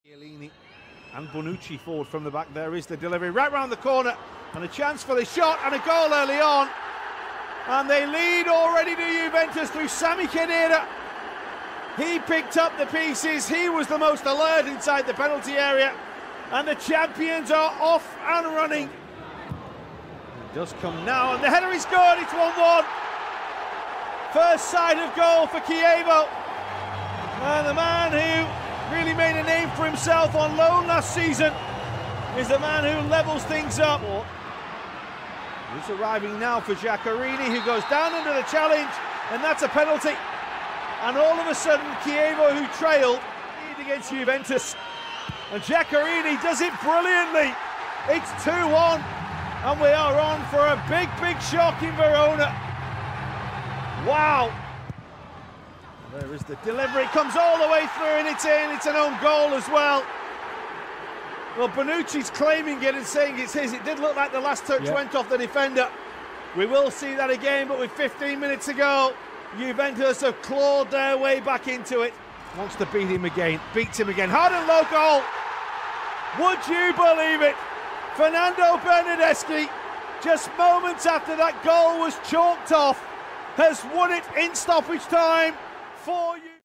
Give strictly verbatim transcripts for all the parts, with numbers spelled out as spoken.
Chiellini and Bonucci forward from the back. There is the delivery right round the corner and a chance for the shot and a goal early on, and they lead already to Juventus through Sami Khedira. He picked up the pieces, he was the most alert inside the penalty area, and the champions are off and running. It does come now and the header is good. It's one one. First sight of goal for Chievo, and the man who really made a name for himself on loan last season is the man who levels things up. He's arriving now for Giaccherini, who goes down under the challenge, and that's a penalty. And all of a sudden, Chievo, who trailed, lead against Juventus, and Giaccherini does it brilliantly. It's two one, and we are on for a big, big shock in Verona. Wow. There is the delivery, comes all the way through and it's in, it's an own goal as well. Well, Bonucci's claiming it and saying it's his. It did look like the last touch yeah. went off the defender. We will see that again, but with fifteen minutes to go, Juventus have clawed their way back into it. Wants to beat him again, beats him again. Hard and low goal. Would you believe it? Fernando Bernardeschi, just moments after that goal was chalked off, has won it in stoppage time for you.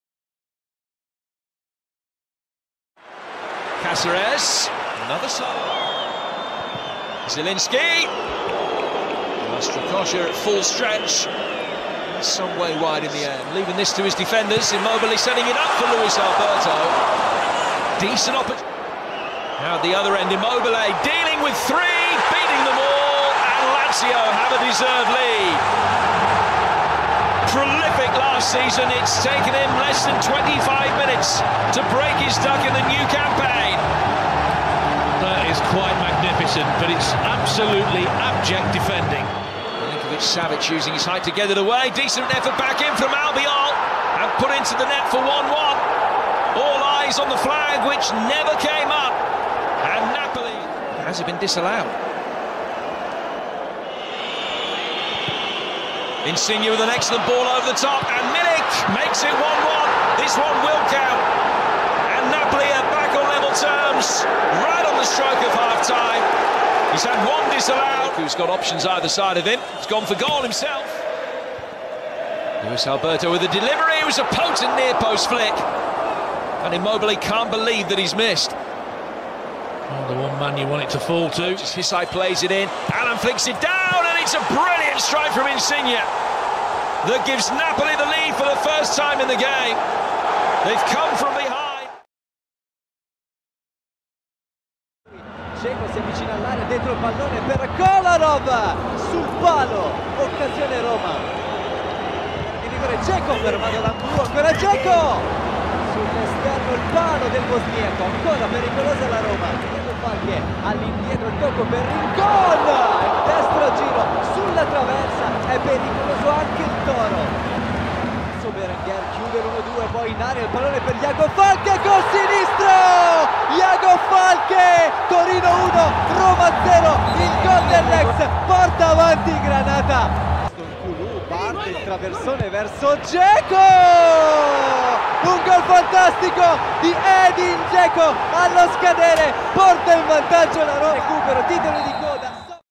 Caceres, another side. Zielinski. Strakosha at full stretch. He's some way wide in the end. Leaving this to his defenders. Immobile setting it up for Luis Alberto. Decent opportunity. Now at the other end, Immobile dealing with three, beating them all, and Lazio have a deserved lead. Prolific last season, it's taken him less than twenty-five minutes to break his duck in the new campaign. That is quite magnificent, but it's absolutely abject defending. Milinkovic-Savic using his height to get it away. Decent effort back in from Albiol and put into the net for one one. All eyes on the flag, which never came up. And Napoli has it been disallowed. Insigne with an excellent ball over the top, and Milik makes it one one. This one will count. And Napoli are back on level terms, right on the stroke of half-time. He's had one disallowed. Who's got options either side of him. He's gone for goal himself. Luis Alberto with a delivery. It was a potent near-post flick. And Immobile can't believe that he's missed. Oh, the one man you want it to fall to. Just Hisai plays it in. Alan flicks it down, and it's a brilliant strike from Insigne that gives Napoli the lead for the first time in the game. They've come from behind. Dzeko si avvicina all'area, dentro il pallone per Kolarov, sul palo, occasione Roma. Di rigore Dzeko fermato da Mbu, ancora Dzeko! Sull'esterno il palo del bosniaco, ancora pericolosa la Roma. Falche all'indietro, il tocco per Rincon, il destro giro sulla traversa, è pericoloso anche il Toro. Adesso Berenguer chiude l'uno due, poi in aria il pallone per Iago Falche col sinistro, Iago Falche, Torino uno, Roma zero, il gol dell'ex, porta avanti Granata. Parte il traversone verso Dzeko, un gol fantastico di Edin Dzeko allo scadere, porta in vantaggio la Roma, recupero, titolo di coda.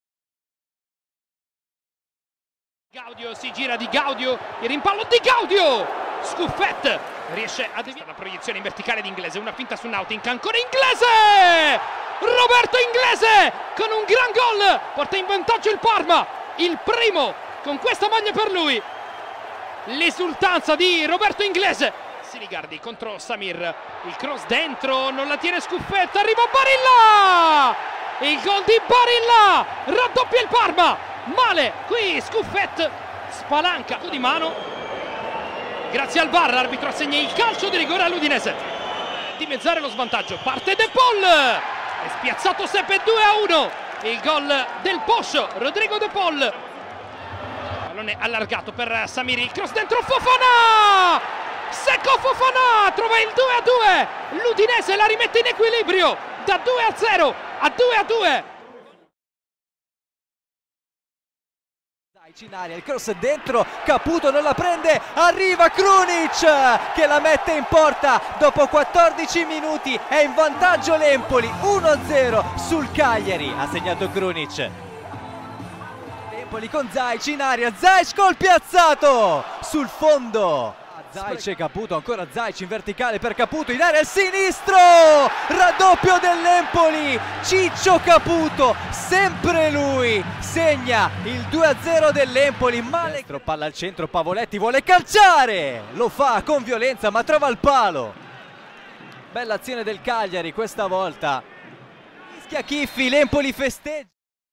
Gaudio si gira di Gaudio, il rimpallo di Gaudio, Scuffet riesce a deviare la proiezione in verticale di Inglese, una finta su Nautinc, ancora Inglese, Roberto Inglese con un gran gol, porta in vantaggio il Parma, il primo con questa maglia per lui. L'esultanza di Roberto Inglese. Siligardi contro Samir, il cross dentro, non la tiene Scuffet, arriva Barilla, il gol di Barilla, raddoppia il Parma. Male qui Scuffet, spalanca di mano, grazie al V A R l'arbitro assegna il calcio di rigore all'Udinese. Dimezzare lo svantaggio, parte De Paul, è spiazzato Seppe, due a uno, il gol del Poscio, Rodrigo De Paul. Pallone allargato per Samir, il cross dentro Fofana, secco Fofana, trova il due a due, l'Udinese la rimette in equilibrio da due a zero a due a due. in aria, il cross dentro, Caputo non la prende, arriva Krunic che la mette in porta dopo quattordici minuti, è in vantaggio l'Empoli, uno a zero sul Cagliari, ha segnato Krunic. Empoli con Zajc in aria, Zajc col piazzato sul fondo. Zajc e Caputo, ancora Zajc in verticale per Caputo, in area il sinistro, raddoppio dell'Empoli, Ciccio Caputo, sempre lui, segna il due a zero dell'Empoli, male palla al centro, Pavoletti vuole calciare, lo fa con violenza ma trova il palo. Bella azione del Cagliari questa volta, fischia Chiffi, l'Empoli festeggia.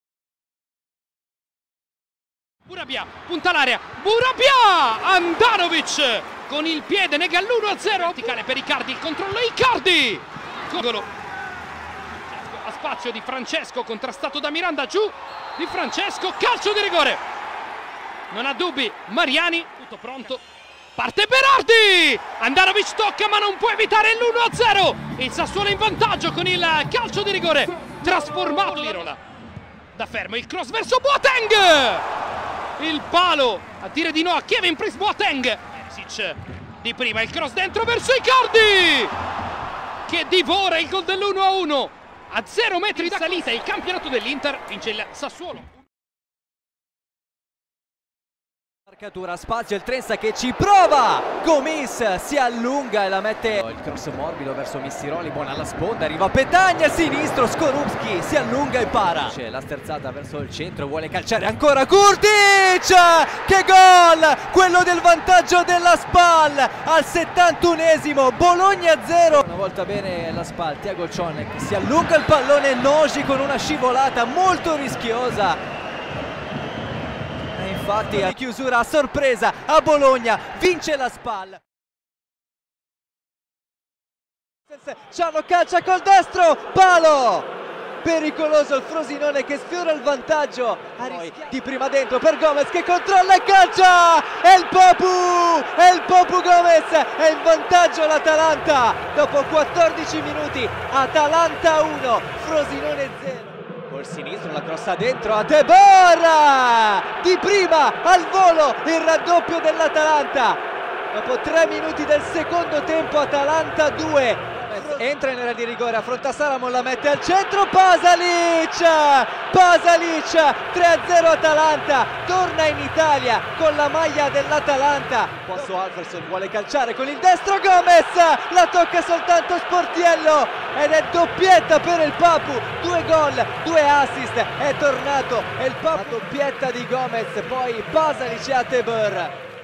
Burabia, punta l'area, Burabia, Andanovic con il piede nega l'uno a zero, verticale per Icardi, il controllo Icardi, gol a spazio di Francesco, contrastato da Miranda, giù di Francesco, calcio di rigore, non ha dubbi Mariani, tutto pronto, parte Berardi, Andanovic tocca ma non può evitare l'uno a zero, il Sassuolo in vantaggio con il calcio di rigore trasformato Lirola, da fermo il cross verso Boateng, il palo a dire di no a Kevin Prince Boateng, Ersic di prima, il cross dentro verso Icardi che divora il gol dell'uno a uno a zero metri da salita, il campionato dell'Inter vince il Sassuolo. Marcatura, spazio, il Trenza che ci prova, Gomis si allunga e la mette, il cross morbido verso Missiroli, buona alla sponda, arriva Petagna, sinistro, Skorupski si allunga e para, c'è la sterzata verso il centro, vuole calciare ancora Kurtic, che gol, quello del vantaggio della Spal al settantunesimo, Bologna zero, una volta bene la Spal, Thiago Cionek si allunga il pallone, Noji con una scivolata molto rischiosa. Infatti a chiusura a sorpresa a Bologna, vince la Spal. Ciano calcia col destro, palo! Pericoloso il Frosinone che sfiora il vantaggio. Di prima dentro per Gomez che controlla e calcia! È il Papu! È il Papu Gomez! È in vantaggio l'Atalanta! Dopo quattordici minuti, Atalanta uno, Frosinone zero. Col sinistro la crossa dentro a De Boer, di prima al volo il raddoppio dell'Atalanta dopo tre minuti del secondo tempo, Atalanta due, entra in area di rigore, affronta Salamon, la mette al centro, Pasalic Pasalic tre a zero Atalanta, torna in Italia con la maglia dell'Atalanta. Posso Alfredson vuole calciare con il destro, Gomez la tocca soltanto Sportiello ed è doppietta per il Papu, due gol, due assist, è tornato, è il Papu, la doppietta di Gomez, poi Pasalic e Atebor.